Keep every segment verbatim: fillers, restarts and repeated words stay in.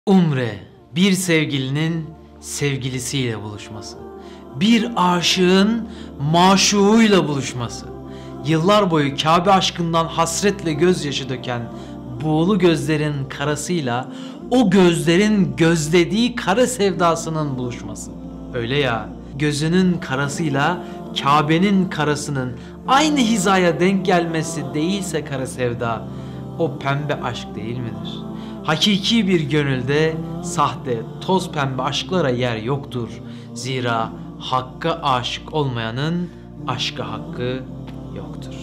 Umre, bir sevgilinin sevgilisiyle buluşması. Bir aşığın maşuğuyla buluşması. Yıllar boyu Kabe aşkından hasretle gözyaşı döken buğulu gözlerin karasıyla o gözlerin gözlediği kara sevdasının buluşması. Öyle ya, gözünün karasıyla Kabe'nin karasının aynı hizaya denk gelmesi değilse kara sevda, o pembe aşk değil midir? Hakiki bir gönülde sahte, toz pembe aşklara yer yoktur. Zira hakka aşık olmayanın aşka hakkı yoktur.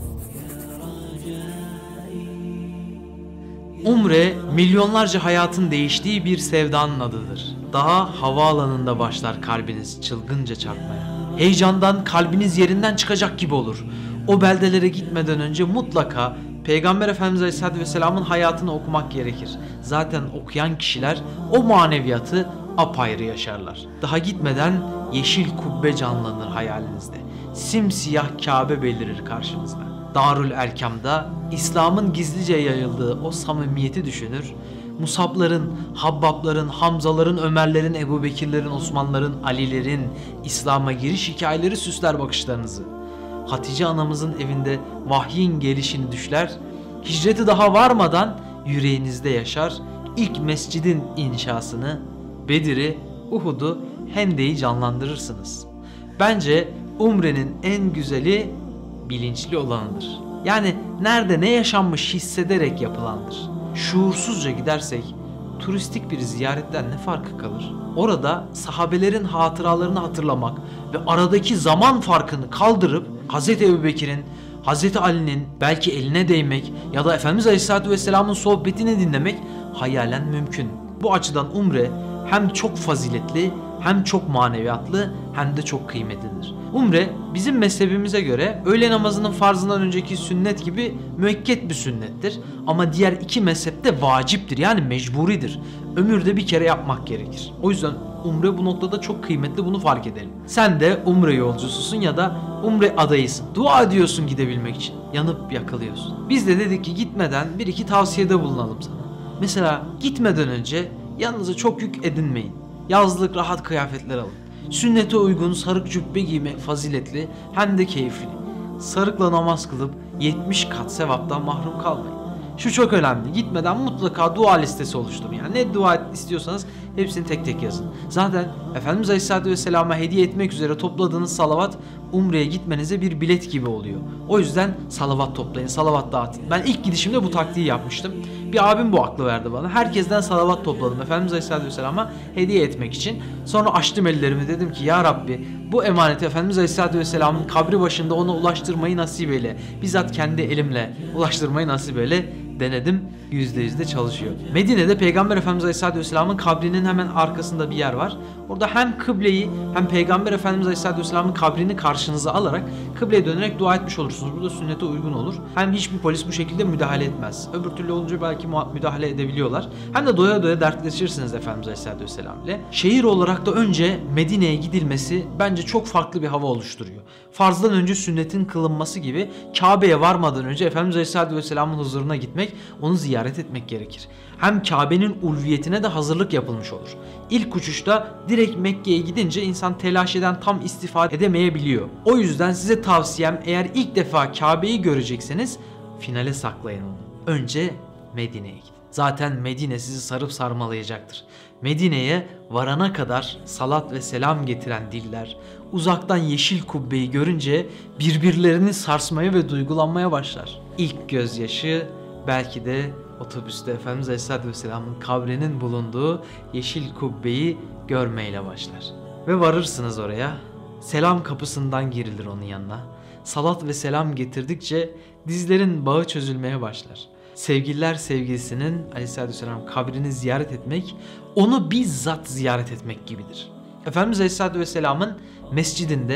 Umre, milyonlarca hayatın değiştiği bir sevdanın adıdır. Daha havaalanında başlar kalbiniz çılgınca çarpmaya. Heyecandan kalbiniz yerinden çıkacak gibi olur. O beldelere gitmeden önce mutlaka Peygamber Efendimiz Aleyhisselatü Vesselam'ın hayatını okumak gerekir. Zaten okuyan kişiler o maneviyatı apayrı yaşarlar. Daha gitmeden yeşil kubbe canlanır hayalinizde. Simsiyah Kabe belirir karşınızda. Darül Erkam'da İslam'ın gizlice yayıldığı o samimiyeti düşünür. Musabların, Habbabların, Hamzaların, Ömerlerin, Ebubekirlerin, Osmanların, Alilerin İslam'a giriş hikayeleri süsler bakışlarınızı. Hatice anamızın evinde vahyin gelişini düşler, hicreti daha varmadan yüreğinizde yaşar, ilk mescidin inşasını, Bedir'i, Uhud'u, Hendek'i canlandırırsınız. Bence Umre'nin en güzeli bilinçli olanıdır. Yani nerede ne yaşanmış hissederek yapılandır. Şuursuzca gidersek turistik bir ziyaretten ne farkı kalır? Orada sahabelerin hatıralarını hatırlamak ve aradaki zaman farkını kaldırıp Hazreti Ebubekir'in, Hazreti Ali'nin belki eline değmek ya da Efendimiz Aleyhisselatü Vesselam'ın sohbetini dinlemek hayalen mümkün. Bu açıdan Umre hem çok faziletli, hem çok maneviyatlı, hem de çok kıymetlidir. Umre bizim mezhebimize göre öğle namazının farzından önceki sünnet gibi müekket bir sünnettir. Ama diğer iki mezhepte vaciptir, yani mecburidir. Ömürde bir kere yapmak gerekir. O yüzden Umre bu noktada çok kıymetli, bunu fark edelim. Sen de Umre yolcususun ya da Umre adayısın. Dua ediyorsun gidebilmek için. Yanıp yakılıyorsun. Biz de dedik ki gitmeden bir iki tavsiyede bulunalım sana. Mesela gitmeden önce yanınıza çok yük edinmeyin. Yazlık rahat kıyafetler alın. Sünnete uygun sarık cübbe giymek faziletli hem de keyifli. Sarıkla namaz kılıp yetmiş kat sevaptan mahrum kalmayın. Şu çok önemli. Gitmeden mutlaka dua listesi oluşturun. Yani ne dua istiyorsanız hepsini tek tek yazın. Zaten Efendimiz Aleyhisselatü Vesselam'a hediye etmek üzere topladığınız salavat Umre'ye gitmenize bir bilet gibi oluyor. O yüzden salavat toplayın, salavat dağıtın. Ben ilk gidişimde bu taktiği yapmıştım. Bir abim bu aklı verdi bana. Herkesten salavat topladım Efendimiz Aleyhisselatü Vesselam'a hediye etmek için. Sonra açtım ellerimi, dedim ki ya Rabbi bu emaneti Efendimiz Aleyhisselatü Vesselam'ın kabri başında ona ulaştırmayı nasip eyle. Bizzat kendi elimle ulaştırmayı nasip eyle. Denedim, yüzde yüzde çalışıyor. Medine'de Peygamber Efendimiz Aleyhisselatü Vesselam'ın kabrinin hemen arkasında bir yer var. Orada hem kıbleyi hem Peygamber Efendimiz Aleyhisselatü Vesselam'ın kabrini karşınıza alarak kıbleye dönerek dua etmiş olursunuz. Bu da sünnete uygun olur. Hem hiçbir polis bu şekilde müdahale etmez. Öbür türlü olunca belki müdahale edebiliyorlar. Hem de doya doya dertleşirsiniz Efendimiz Aleyhisselatü Vesselam ile. Şehir olarak da önce Medine'ye gidilmesi bence çok farklı bir hava oluşturuyor. Farzdan önce sünnetin kılınması gibi Kabe'ye varmadan önce Efendimiz Aleyhisselatü Vesselam'ın huzuruna gitmek, onu ziyaret etmek gerekir. Hem Kabe'nin ulviyetine de hazırlık yapılmış olur. İlk uçuşta direkt Mekke'ye gidince insan telaş eden tam istifade edemeyebiliyor. O yüzden size tavsiyem, eğer ilk defa Kabe'yi görecekseniz finale saklayın onu. Önce Medine'ye gidin. Zaten Medine sizi sarıp sarmalayacaktır. Medine'ye varana kadar salat ve selam getiren diller uzaktan yeşil kubbeyi görünce birbirlerini sarsmaya ve duygulanmaya başlar. İlk gözyaşı belki de otobüste Efendimiz Aleyhisselatü Vesselam'ın kabrinin bulunduğu yeşil kubbeyi görmeyle başlar. Ve varırsınız oraya. Selam kapısından girilir onun yanına. Salat ve selam getirdikçe dizlerin bağı çözülmeye başlar. Sevgililer sevgilisinin Aleyhisselatü Vesselam kabrini ziyaret etmek, onu bizzat ziyaret etmek gibidir. Efendimiz Aleyhisselatü Vesselam'ın mescidinde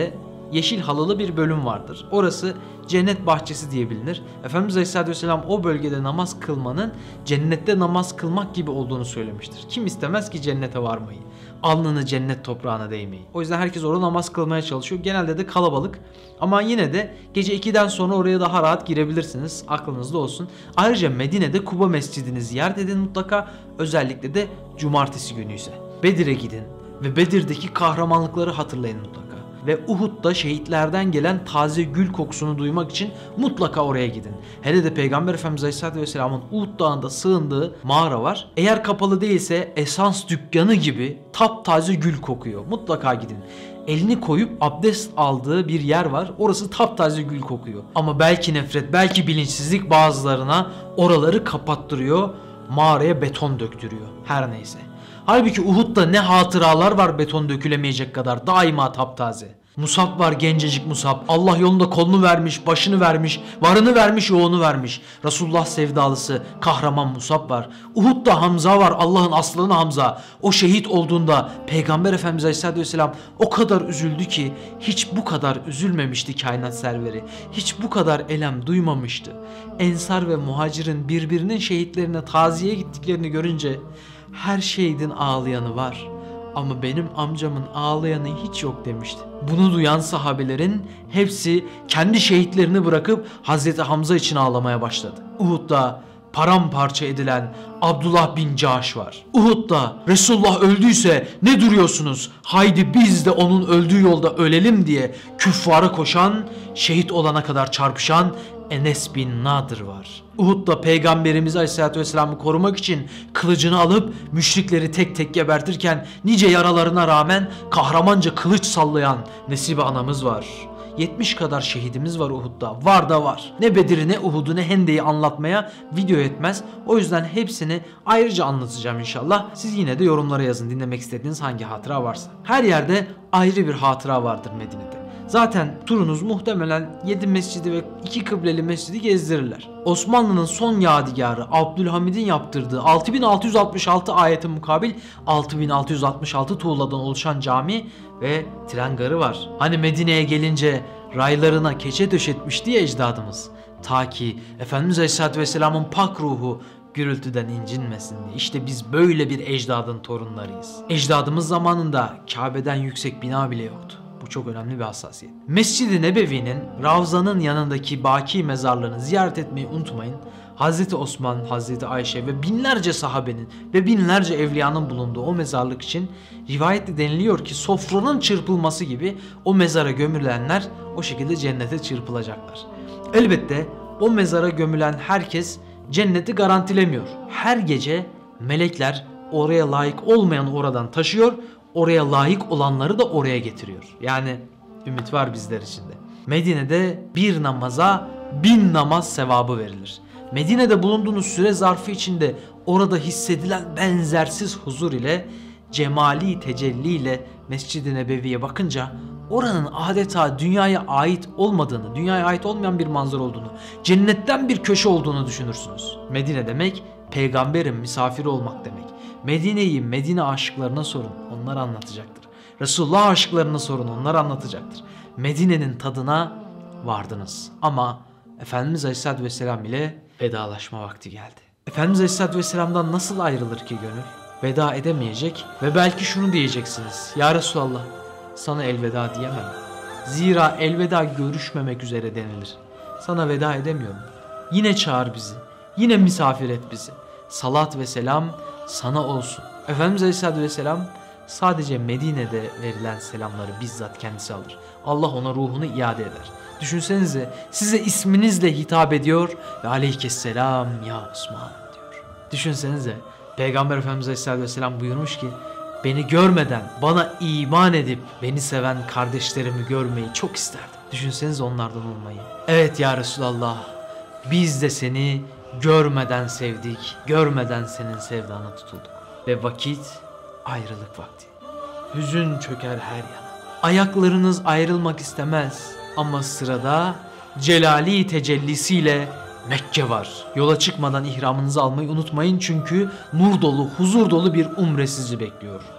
yeşil halılı bir bölüm vardır. Orası cennet bahçesi diye bilinir. Efendimiz Aleyhisselatü Vesselam o bölgede namaz kılmanın cennette namaz kılmak gibi olduğunu söylemiştir. Kim istemez ki cennete varmayı? Alnını cennet toprağına değmeyi. O yüzden herkes orada namaz kılmaya çalışıyor. Genelde de kalabalık. Ama yine de gece ikiden sonra oraya daha rahat girebilirsiniz. Aklınızda olsun. Ayrıca Medine'de Kuba Mescidini ziyaret edin mutlaka. Özellikle de cumartesi günü ise. Bedir'e gidin ve Bedir'deki kahramanlıkları hatırlayın mutlaka. Ve Uhud'da şehitlerden gelen taze gül kokusunu duymak için mutlaka oraya gidin. Hele de Peygamber Efendimiz Aleyhisselatü Vesselam'ın Uhud Dağı'nda sığındığı mağara var. Eğer kapalı değilse esans dükkanı gibi taptaze gül kokuyor. Mutlaka gidin. Elini koyup abdest aldığı bir yer var. Orası taptaze gül kokuyor. Ama belki nefret, belki bilinçsizlik bazılarına oraları kapattırıyor. Mağaraya beton döktürüyor. Her neyse. Halbuki Uhud'da ne hatıralar var beton dökülemeyecek kadar, daima taptaze. Musab var, gencecik Musab. Allah yolunda kolunu vermiş, başını vermiş, varını vermiş, yoğunu vermiş. Resulullah sevdalısı, kahraman Musab var. Uhud'da Hamza var, Allah'ın aslanı Hamza. O şehit olduğunda Peygamber Efendimiz Aleyhisselatü Vesselam o kadar üzüldü ki hiç bu kadar üzülmemişti kainat serveri. Hiç bu kadar elem duymamıştı. Ensar ve Muhacir'in birbirinin şehitlerine taziye gittiklerini görünce her şehidin ağlayanı var ama benim amcamın ağlayanı hiç yok demişti. Bunu duyan sahabelerin hepsi kendi şehitlerini bırakıp Hazreti Hamza için ağlamaya başladı. Uhud'da paramparça edilen Abdullah bin Cahş var. Uhud'da Resulullah öldüyse ne duruyorsunuz? Haydi biz de onun öldüğü yolda ölelim diye küffara koşan, şehit olana kadar çarpışan Enes bin Nadir var. Uhud'da Peygamberimiz Aleyhisselatü Vesselam'ı korumak için kılıcını alıp müşrikleri tek tek gebertirken nice yaralarına rağmen kahramanca kılıç sallayan Nesibe anamız var. yetmiş kadar şehidimiz var Uhud'da. Var da var. Ne Bedir'i ne Uhud'u ne Hendek'i anlatmaya video yetmez. O yüzden hepsini ayrıca anlatacağım inşallah. Siz yine de yorumlara yazın dinlemek istediğiniz hangi hatıra varsa. Her yerde ayrı bir hatıra vardır Medine'de. Zaten turunuz muhtemelen yedi mescidi ve iki kıbleli mescidi gezdirirler. Osmanlı'nın son yadigarı Abdülhamid'in yaptırdığı altı bin altı yüz altmış altı ayete mukabil altı bin altı yüz altmış altı tuğladan oluşan cami ve tren garı var. Hani Medine'ye gelince raylarına keçe döşetmişti ya ecdadımız. Ta ki Efendimiz Aleyhisselatü Vesselam'ın pak ruhu gürültüden incinmesin diye. İşte biz böyle bir ecdadın torunlarıyız. Ecdadımız zamanında Kabe'den yüksek bina bile yoktu. Bu çok önemli bir hassasiyet. Mescid-i Nebevi'nin Ravza'nın yanındaki Baki mezarlarını ziyaret etmeyi unutmayın. Hazreti Osman, Hazreti Ayşe ve binlerce sahabenin ve binlerce evliyanın bulunduğu o mezarlık için rivayette deniliyor ki sofranın çırpılması gibi o mezara gömülenler o şekilde cennete çırpılacaklar. Elbette o mezara gömülen herkes cenneti garantilemiyor. Her gece melekler oraya layık olmayanı oradan taşıyor, oraya layık olanları da oraya getiriyor. Yani ümit var bizler için de. Medine'de bir namaza bin namaz sevabı verilir. Medine'de bulunduğunuz süre zarfı içinde orada hissedilen benzersiz huzur ile, cemali tecelli ile Mescid-i Nebevi'ye bakınca oranın adeta dünyaya ait olmadığını, dünyaya ait olmayan bir manzara olduğunu, cennetten bir köşe olduğunu düşünürsünüz. Medine demek peygamberin misafiri olmak demek. Medine'yi Medine aşıklarına sorun, onlar anlatacaktır. Resulullah aşıklarına sorun, onlar anlatacaktır. Medine'nin tadına vardınız ama Efendimiz Aleyhisselatü Vesselam ile vedalaşma vakti geldi. Efendimiz Aleyhisselatü Vesselam'dan nasıl ayrılır ki gönül? Veda edemeyecek ve belki şunu diyeceksiniz. Ya Resulallah, sana elveda diyemem. Zira elveda görüşmemek üzere denilir. Sana veda edemiyorum. Yine çağır bizi. Yine misafir et bizi. Salat ve selam sana olsun. Efendimiz Aleyhisselatü Vesselam sadece Medine'de verilen selamları bizzat kendisi alır. Allah ona ruhunu iade eder. Düşünsenize, size isminizle hitap ediyor ve aleyhisselam ya Osman diyor. Düşünsenize, Peygamber Efendimiz Aleyhisselatü Vesselam buyurmuş ki, beni görmeden bana iman edip beni seven kardeşlerimi görmeyi çok isterdim. Düşünsenize onlardan olmayı. Evet ya Resulallah, biz de seni görmeden sevdik, görmeden senin sevdana tutulduk. Ve vakit ayrılık vakti. Hüzün çöker her yana. Ayaklarınız ayrılmak istemez ama sırada celali tecellisiyle Mekke var. Yola çıkmadan ihramınızı almayı unutmayın çünkü nur dolu, huzur dolu bir umre sizi bekliyor.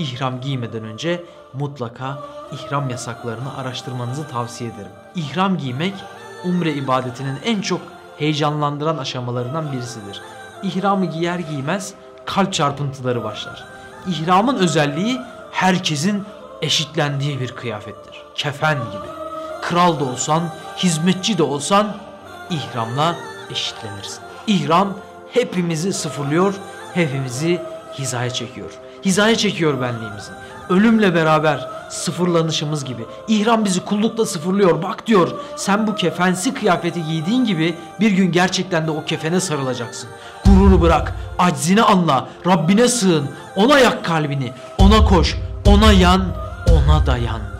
İhram giymeden önce mutlaka ihram yasaklarını araştırmanızı tavsiye ederim. İhram giymek umre ibadetinin en çok heyecanlandıran aşamalarından birisidir. İhramı giyer giymez kalp çarpıntıları başlar. İhramın özelliği herkesin eşitlendiği bir kıyafettir. Kefen gibi. Kral da olsan, hizmetçi de olsan ihramla eşitlenirsin. İhram hepimizi sıfırlıyor, hepimizi hizaya çekiyor. Hizaya çekiyor benliğimizi. Ölümle beraber sıfırlanışımız gibi. İhram bizi kullukla sıfırlıyor. Bak diyor, sen bu kefensi kıyafeti giydiğin gibi bir gün gerçekten de o kefene sarılacaksın. Gururu bırak, aczini anla, Rabbine sığın, ona yak kalbini, ona koş, ona yan, ona dayan.